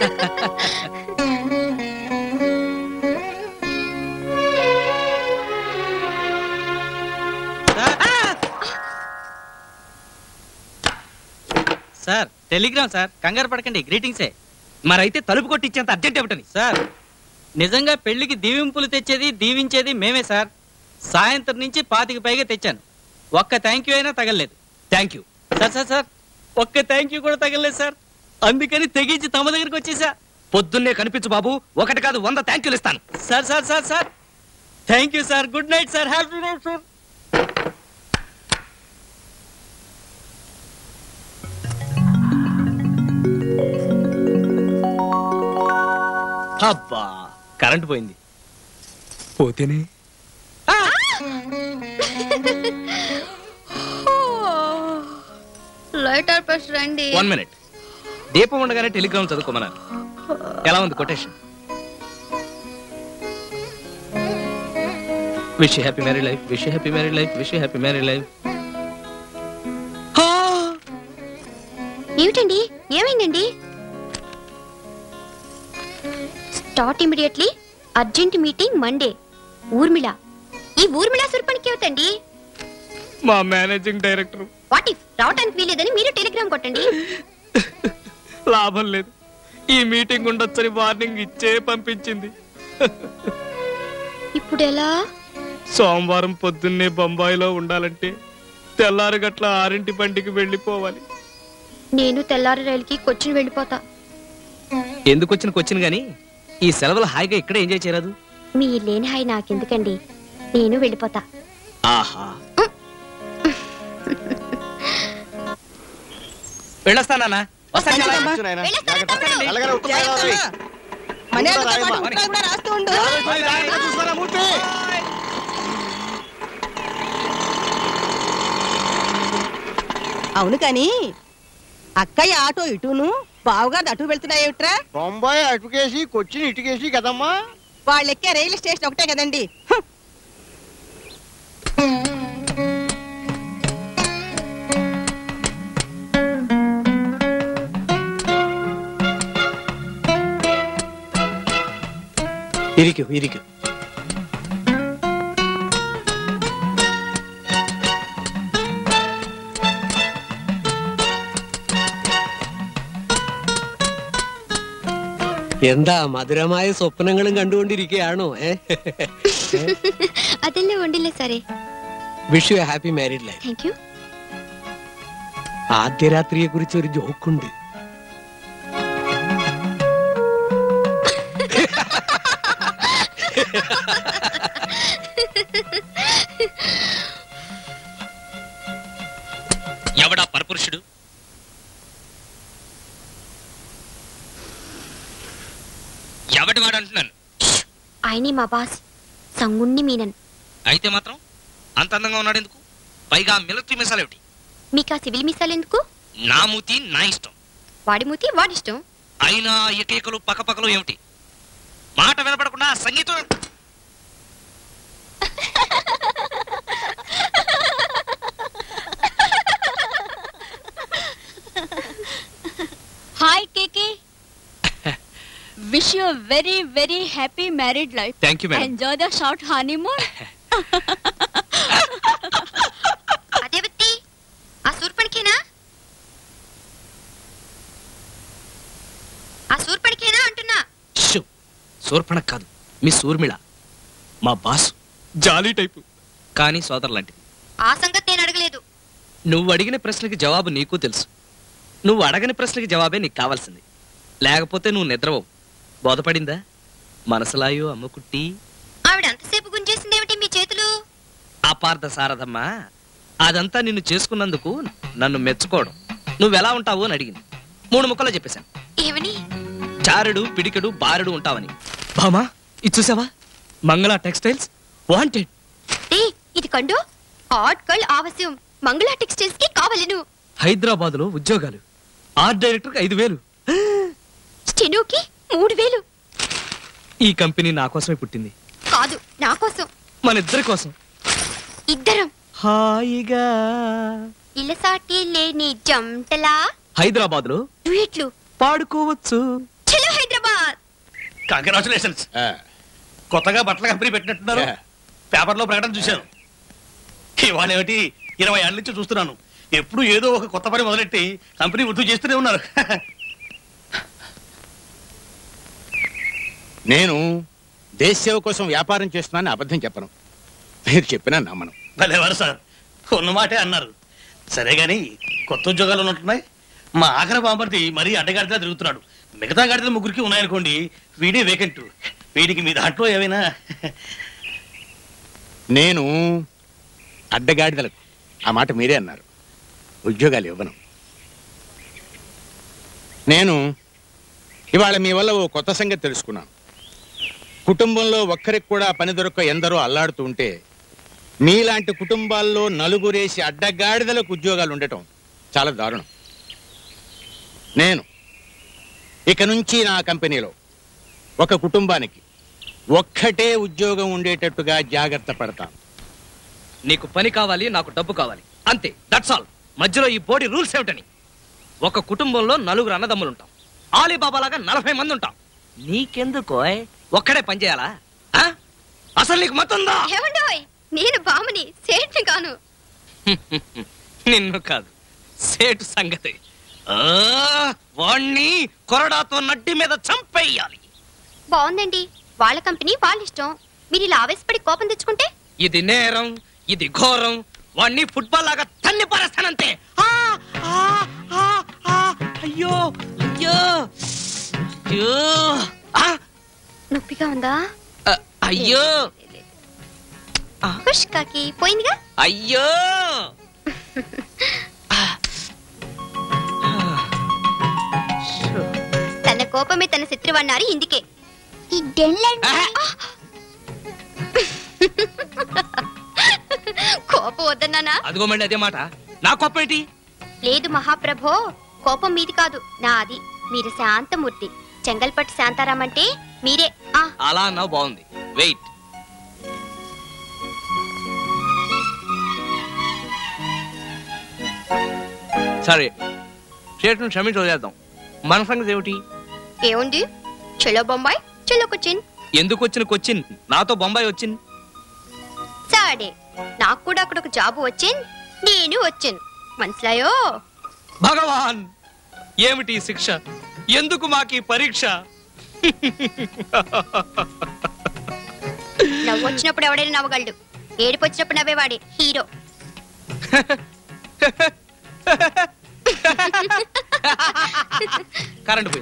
Sir Telegram sir, కంగారు పడకండి, గ్రీటింగ్సే. మరైతే తలుపు కొట్టించేంత అర్జెంట్ ఏమిటని? సార్ నిజంగా పెళ్లికి దీవింపులు తెచ్చేది దీవించేది మేమే సార్. సాయంత్రం నుంచి 25 పైగా తెచ్చాను. ఒక్క థ్యాంక్ యూ అయినా తగలలేదు. Thank you sir. Sir sir ఒక్క థ్యాంక్ యూ కూడా తగలలేదు సార్. అందుకని తెగించి తమ దగ్గరికి వచ్చేసా. పొద్దున్నే కనిపించు బాబు, ఒకటి కాదు 100 థ్యాంక్ యూలు ఇస్తాను. Sir sir sir sir thank you sir. Good night sir. Happy night sir. అబ్బా కరెంట్ పోయింది. పోతేనే లైటర్ ప్రెస్ రండి. 1 మినిట్. దీపం ఉండగానే టెలిగ్రామ్ చదువుకోమన్నారు. ఎలా ఉంది quotation? Wish happy married life, wish happy married life, wish happy married life. ఏమిటండి, ఏమైందండి? Start immediately. Urgent meeting Monday. Urmila. ఈ ఊర్మిళ సుర్పణికి ఏమిటండి? మా మేనేజింగ్ డైరెక్టర్. వాట్ ఇఫ్ రావటానికి వీలేదని మీరు టెలిగ్రామ్ కొట్టండి. లాభం లేదు, ఈ మీటింగ్ ఉండొచ్చని వార్నింగ్ ఇచ్చే పంపించింది. ఇప్పుడు ఎలా? సోమవారం పొద్దున్నే బొంబాయిలో ఉండాలంటే తెల్లారు గట్ల 6 బండికి వెళ్ళిపోవాలి. నేను తెల్లారి రైలుకి కొచ్చిన్ వెళ్ళిపోతా. ఎందుకు వచ్చిన కొచ్చిన్ గాని ఈ సెలవులు హాయిగా ఇక్కడే ఎంజాయ్ చేయరాదు? మీ లేని హాయి నాకెందుకండి, నేను వెళ్ళిపోతా. ఆహా వెళ్ళొస్తానా? అవును కాని అక్కయ్య ఆటో ఇటును, బావుగారు అటు వెళ్తున్నాయేమిట్రా? బొంబాయి అటుకేసి కొచ్చిన్ ఇటుకేసి కదమ్మా. వాళ్ళెక్కే రైలు స్టేషన్ ఒకటే కదండి. ఇరికు ఇరికు. എന്താ മധുരമായ സ്വപ്നങ്ങളും കണ്ടുകൊണ്ടിരിക്കുകയാണോ? അതെല്ലാം ഉണ്ടല്ലേ സാറേ. Wish you happy married life. Thank you. ആദ്യ രാത്രിയെ കുറിച്ച് ഒരു ജോക്കുണ്ട്. ఎవడా పరపురుషుడు? ఎవడి వాడు అంటున్నాను? ఆయనే మా బాస్, సంగుణ్ణి మీనన్. అయితే మాత్రం అంత అందంగా ఉన్నాడు ఎందుకు? పైగా మిలిటరీ మిసాలు ఏమిటి? మీకు ఆ సివిల్ మిసాలు ఎందుకు? నా మూతి నా ఇష్టం. వాడి మూతి వాడిష్టం. అయినా ఏకైకలు పక్కపక్కలు ఏమిటి? మాట వినపడకుండా సంగీతం. Hi KK. Wish you a very very happy married life. Thank you, madam. Enjoy the short honeymoon. అదేవత్తి, ఆ సూర్పణికేనా? ఆ సూర్పణికేనా అంటున్నా. సూర్పణ కాదు, మిస్ ఊర్మిళ. మా బాస్ జాలీ టైపు, కానీ సోదరు లాంటిది. ఆ సంగతి నేను అడగలేదు. నువ్వు అడిగిన ప్రశ్నకి జవాబు నీకు తెలుసు. నువ్వు అడగని ప్రశ్నకి జవాబే నీకు కావాల్సింది. లేకపోతే నువ్వు నిద్రపోవు. బోధపడిందా? మనసులాయో అమ్మకుట్టి. ఆవిడ అంతసేపు గుంజేసిందేమిటి మీ చేతులు? అపార్థ సారథమ్మా, అదంతా నిన్ను చేసుకున్నందుకు నన్ను మెచ్చుకోవడం. నువ్వెలా ఉంటావు అని అడిగింది. 3 ముక్కలో చెప్పేశాను. ఏమని? చారుడు పిడికెడు బారుడు ఉంటావని. బామా ఇది చూసావా? మంగళ టెక్స్టైల్స్ వాంటెడ్. ఇది కండు ఆర్ట్కల్ ఆవశ్యం. మంగళ టెక్స్టైల్స్ కి కావాలను. హైదరాబాద్ లో ఉద్యోగాలు. Art director 5,000. స్టెనోకి 3,000. ఈ కంపెనీ నా కోసమే పుట్టింది. కాదు, నా కోసం. మన ఇద్దరి కోసం. ఇద్దరం హాయిగా ఇలసాటి లేని జంటలా హైదరాబాద్ లో డ్యూయెట్లు పాడుకోవచ్చు. చలో కంగ్రాచులేషన్స్. కొత్తగా బట్టల కంపెనీ పెట్టినట్టున్నారు. పేపర్లో ప్రకటన చూశాను. ఇవాళ ఏమిటి 20 ఏళ్ళ నుంచి చూస్తున్నాను. ఎప్పుడు ఏదో ఒక కొత్త పని మొదలెట్టి కంపెనీ వృద్ధి చేస్తూనే ఉన్నారు. నేను దేశ సేవ కోసం వ్యాపారం చేస్తున్నానని అబద్ధం చెప్పను. మీరు చెప్పినా నమ్మను. భలేవారు సార్, ఉన్న మాటే అన్నారు. సరే గాని కొత్త ఉద్యోగాలు ఉన్నట్టున్నాయి. మా ఆఖరి బాంబర్ది మరీ అడ్డగాడిలా తిరుగుతున్నాడు. మిగతా గాడిదల ముగ్గురికి ఉన్నాయనుకోండి, వీడే వేకెంట్. వీడికి మీ దాంట్లో ఏమైనా? నేను అడ్డగాడిదలకు ఆ మాట మీరే అన్నారు. ఉద్యోగాలు ఇవ్వను. నేను ఇవాళ మీ వల్ల ఓ కొత్త సంగతి తెలుసుకున్నాను. కుటుంబంలో ఒక్కరికి కూడా పని దొరక్క ఎందరో అల్లాడుతూ ఉంటే మీలాంటి కుటుంబాల్లో నలుగురేసి అడ్డగాడిదలకు ఉద్యోగాలు ఉండటం చాలా దారుణం. నేను ఇక నుంచి నా కంపెనీలో ఒక కుటుంబానికి ఒక్కటే ఉద్యోగం ఉండేటట్టుగా జాగ్రత్త పడతాను. నీకు పని కావాలి, నాకు డబ్బు కావాలి, అంతే. That's all. మధ్యలో ఈ బోర్డు రూల్స్ ఏమిటని? ఒక కుటుంబంలో 4 అన్నదమ్ములు ఉంటాం. ఆలీబాబా లాగా 40 మంది ఉంటాం. నీకెందుకో ఒక్కడే పని చేయాలా? అసలు నీకు మతుందా? ఏమండోయ్, నేను బామని సేట్ని కాను. నిన్ను కాదు, సేటు సంగతి. వాణ్ణి కొరడాతో నడ్డి మీద చంపేయాలి. బాగుందండి, వాళ్ళ కంపెనీ వాళ్ళ ఇష్టం. మీరు ఇలా ఆవేశపడి కోపం తెచ్చుకుంటే ఇది నేరం, ఇది ఘోరం. వాణ్ణి ఫుట్బాల్ లాగా తన్ని పారేస్తానంతే. అయ్యో అయ్యో అయ్యో. నొప్పిగా ఉందా? అయ్యో పుష్కాకి పోయిందిగా. అయ్యో తన కోపమే తన శత్రువన్నారు. ఇందుకే కోపం వద్దన్నానా? అదిగో మళ్ళీ అదే మాట. నా కోపం ఏంటి? లేదు మహాప్రభో, కోపం మీది కాదు, నాది. మీరు శాంతమూర్తి. చెంగల్పట్టు శాంతారాం అంటే మీరే. అలా అన్నావు, బాగుంది. వెయిట్. సరే, చేతును క్షమించి వదిలేద్దాం. మన సంగతి ఏమిటి? ఏముంది? చెలో బొంబాయి, చెలో కొచ్చిన్. ఎందుకు వచ్చిన కొచ్చిన్? నాతో బొంబాయి వచ్చింది. సాడే, నాకు కూడా అక్కడ ఒక జాబు వచ్చిన్, నేను వచ్చిన్. మనసులాయో? భగవాన్, ఏమిటి శిక్ష? ఎందుకు మాకి పరీక్ష? నవ్వు వచ్చినప్పుడు ఎవడైనా నవ్వగలడు, ఏడుపు వచ్చినప్పుడు నవ్వేవాడే హీరో. కరెంట్ పోయింది.